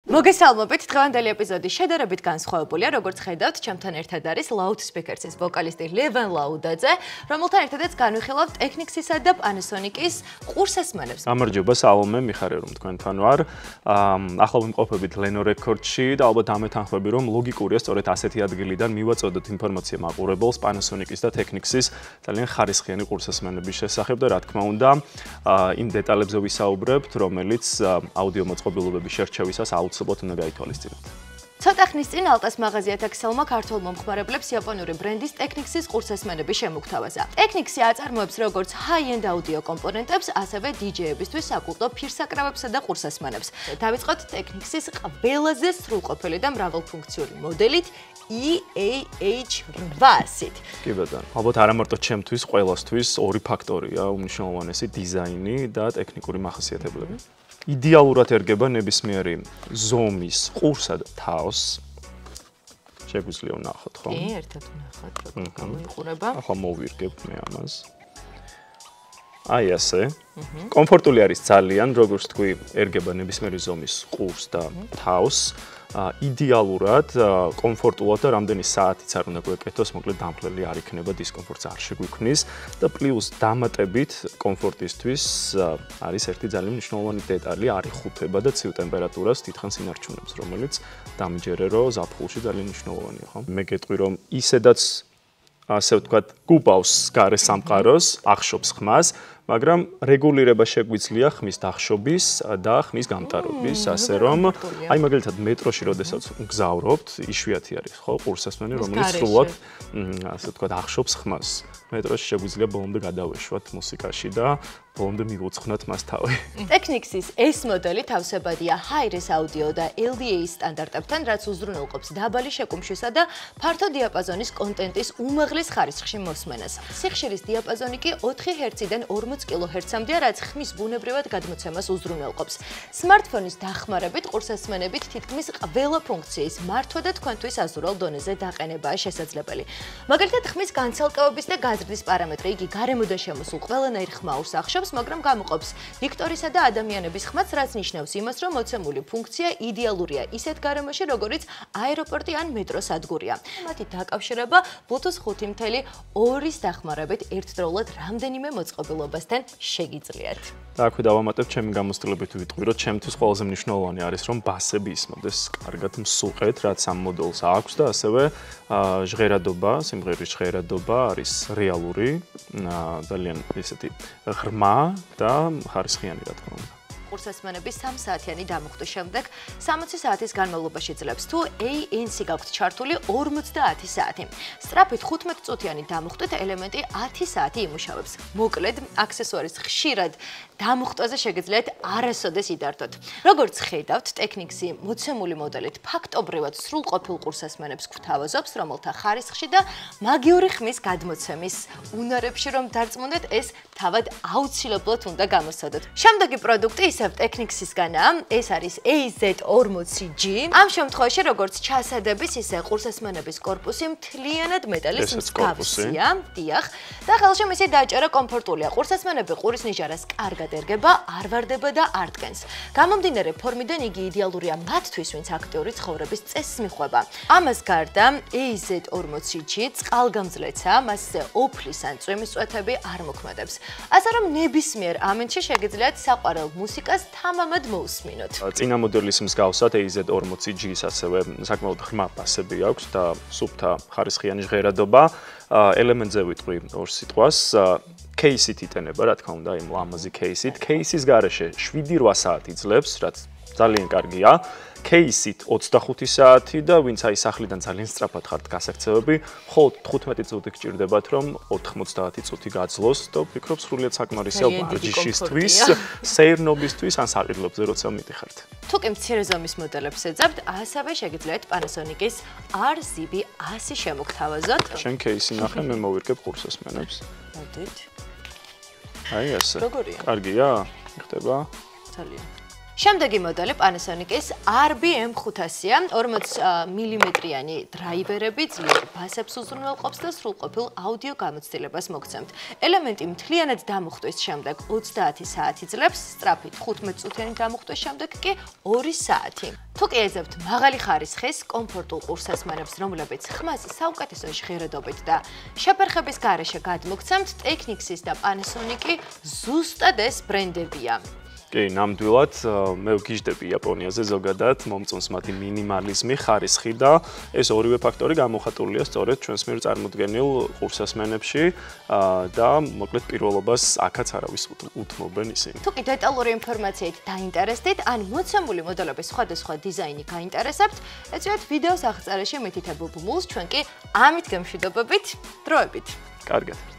მოგესალმებით, დღევანდელი ეპიზოდი შედარებით განსხვავებულია, როგორც ხედავთ, ჩემთან ერთად არის Loudspeakers-ის ვოკალისტი ლევან ლაუდაძე, რომელთან ერთადაც განვიხილავთ Technics-ისა და Panasonic-ის ყურსასმენებს. გამარჯობა, სალომე, მიხარია რომ თქვენთან ვარ. ახლა ვიმყოფებით Leno Records-ში და ალბათ ამეთანხმები, რომ ლოგიკურია სწორედ ასეთი ადგილიდან მივაწოდოთ ინფორმაცია მაყურებელს Panasonic-ის და Technics-ის ძალიან ხარისხიანი ყურსასმენების შესახებ და რა თქმა უნდა, იმ დეტალებზე ვისაუბრებთ, რომელიც აუდიო მოწყობილობების შერჩევისას აუცილებლად უნდა გაითვალისწინოთ. ცოტა ხნის წინ ალტას მაღაზია Texelma ქართულ მომხმარებლებს იაპონური ბრენდის Technics-ის ყურსასმენების შემოგთავაზა. Technics-ი აწარმოებს როგორც high-end audio კომპონენტებს, ასევე DJ-ებისთვის საკულტო ფირსაკრავებსა და ყურსასმენებს. დავიწყოთ Technics-ის ყველაზე სრულყოფილი და მრავალფუნქციური მოდელით EAH800-ით. კი ბატონო. ალბათ არა მარტო ჩემთვის, ყველასთვის ორი ფაქტორია უმნიშვნელოვანესი: დიზაინი და ტექნიკური მახასიათებლები. იდეალურად ერგება ნებისმიერი ზომის ყურსა და თავს. შეგვიძლია ვნახოთ, ხო? კი, ერთად ვნახოთ, როგორ გამოიყურება. ახლა მოვირგებ მე ამას. აი ასე. კომფორტული არის ძალიან, როგორც თქვი, ერგება ნებისმიერი ზომის ყურს და თავს. იდეალურად, კომფორტულად და რამდენი საათიც არ უნდა გვეკეთოს, მოკლედ დამფლელი არ იქნება, დისკომფორტს არ შეგვიქმნის და პლუს დამატებით კომფორტისთვის არის ერთი ძალიან მნიშვნელოვანი დეტალი, არიხუთება და ცივ ტემპერატურას თითქოს ინარჩუნებს, რომელიც დამიჯერებო ზაფხულში ძალიან მნიშვნელოვანია, ხო? მე გეტყვი, რომ ისედაც ასე ვთქვათ, გუბავს გარე სამყაროს, ახშობს ხმას, მაგრამ რეგულირება შეგვიძლია ხმის დახშობის და ხმის გამტარობის, ასე რომ აი მაგალითად მეტროში როდესაც გზავრობთ, იშვიათი არის, ხო, ყურსასმენი, რომელიც სრულად ასე ვთქვათ, ახშობს ხმას. მეტროში შეგვიძლია ბოლომდე გადავეშვათ მუსიკაში და ბოლომდე მივუცხნოთ მას თავი. Technics-ის ეს მოდელი თავსებადია high-res audio და LDA სტანდარტებთან, რაც უზრუნველყოფს დაბალი შეკუმშვისა და ფართო დიაპაზონის კონტენტის უმაღლეს ხარისხში მოსმენას. სიხშირის დიაპაზონი კი 4 Hz-დან 40 kHz-მდეა, რაც ხმის ბუნებრივად გადმოცემას უზრუნველყოფს. Smartphone-ის დახმარებით ყურსასმენებით თითქმის ყველა ფუნქციის მართვა და თქვენთვის აზურალ დონეზე დაყენებაა შესაძლებელი. მაგალითად, ხმის განცალკევების და გაზრდის პარამეტრი იგი გარემოდან შემოსულ ყველანაირ ხმაურს ახშობს, მაგრამ გამოყოფს ვიქტორისა და ადამიანების ხმას, რაც ნიშნავს იმას, რომ მოცემული ფუნქცია იდეალურია ისეთ გარემოში, როგორიც აეროპორტი ან მეტროს სადგურია. მათი დაკავშირება Bluetooth 5.2-ის დახმარებით ერთდროულად რამდენიმე მოწყობილობასთან შეგიძლიათ. და აქვე დავამატებ ჩემი გამოცდილებით ვიტყვი, რომ ჩემთვის ყველაზე მნიშვნელოვანი არის, რომ ბასები ისმოდეს კარგად მსუყეთ, რაც ამ მოდელს აქვს და ასევე ჟღერადობა, სიმღერის ჟღერადობა არის რეალური, ძალიან ისეთი ღრმა და ხარისხიანი რა თქმა უნდა. ყურსასმენების 3 საათიანი დამუხტვის შემდეგ 60 საათის განმავლობაში ძლებს თუ ANC გაქვთ ჩართული 50 საათი. სწრაფით 15 წუთიანი დამუხტვით ელემენტი 10 საათი იმუშავებს. მოკლედ, აქსესუარის ხშირად დამუხტვაზე შეგიძლიათ არასოდეს იდართოთ. როგორც ხედავთ, Technics-ი მოცემული მოდელით ფაქტობრივად სრულყოფილ ყურსასმენებს გვთავაზობს, რომელთა ხარისხში და მაგიური ხმის გადმოცემის უნარებში რომ დარწმუნდეთ, ეს თავად აუცილებლად უნდა გამოსცადოთ. შემდეგი პროდუქტი ისევ Technics-ისგანაა, ეს არის AZ40G. ამ შემთხვევაში, როგორც ჩასადების, ისე ყურსასმენების კორპუსი მთლიანად მეტალის მსგავსია, დიახ, და ხელში მისი დაჭერა კომფორტულია. ყურსასმენები ყურის ნიჟარას კარგად ერგება, არ ვარდება და არ დგენს. გამომდინარე ფორმიდან იგი იდეალურია მათთვის, ვინც აქტიური ცხოვრების წესს მიხვდება. ამას გარდა AZ40G წყალგამძლეცა, მასზე ოფლის ან წვიმის წვეთები არ მოქმედებს. ასე რომ ნებისმიერ ამინდში შეგიძლიათ საყვარელ მუსიკას თამამად მოусმინოთ. წინა მოდელის მსგავსად AZ40G-ს ასევე საკმაოდ ღრმა ბასები აქვს და სუფთა ხარისხიანი ჟღერადობა. ელემენტზე ვიტყვი ორ სიტყვას. Case-ით იტენება, რა თქმა უნდა, იმ ლამაზი case-ით. Case-ის გარეშე 7-8 საათი ძლებს, რაც ძალიან კარგია. Case-ით 25 საათი და ვინც აი სახლიდან ძალიან სწრაფად ხართ გასაქცევები, მხოლოდ 15 წუთი გჭირდებათ, რომ 90 წუთი გაძლოს და ვფიქრობ, სრულიად საკმარისია ვარჯიშისთვის, სეირნობისთვის ან საყიდლებზე როცა მიდიხართ. თუ კი მცირე ზომის მოდელებს ეძებთ, ასევე შეგიძლიათ Panasonic-ის RZB100 შემოგთავაზოთ. შენ case-ი ნახე, მე მოვირგებ ყურსასმენებს. მოდით. აი ასე. როგორია? კარგია? ხდება? ძალიან. შემდეგი მოდელი Panasonic-ის RBM500-ია, 40 მმ-იანი დრაივერები ძლიერ ბასებს უზრუნველყოფს და სრულყოფილ აუდიო გამოცდილებას მოგცემთ. ელემენტი მთლიანად დამუხტვის შემდეგ 30 საათი ძლებს, სწრაფი 15 წუთიანი დამუხტვის შემდეგ კი 2 საათი. თუ კი ეძებთ მაღალი ხარისხის, კომფორტულ ყურსასმენებს, რომლებიც ხმას საუკეთესო ჟღერადობით და შეფერხების გარეშე გადმოგცემთ, Technics-ის და Panasonic-ი ზუსტად ეს ბრენდებია. კი, ნამდვილად, მე ვგიჟდები იაპონიაზე ზოგადად, მომწონს მათი მინიმალიზმი, ხარისხი და ეს ორივე ფაქტორი გამოხატულია სწორედ ჩვენს მიერ წარმოდგენილ ყურსასმენებში და მოკლედ პირველობას აქაც არავის უთმობენ ისინი. თუ კი დეტალური ინფორმაციით დაინტერესდით, ან მოცემული მოდელების სხვადასხვა დიზაინი გაინტერესებთ, ეწვიოთ ვიდეოს აღწერაში მითითებულ ბმულს, ჩვენ კი ამით გემშვიდობებით, დროებით. კარგად.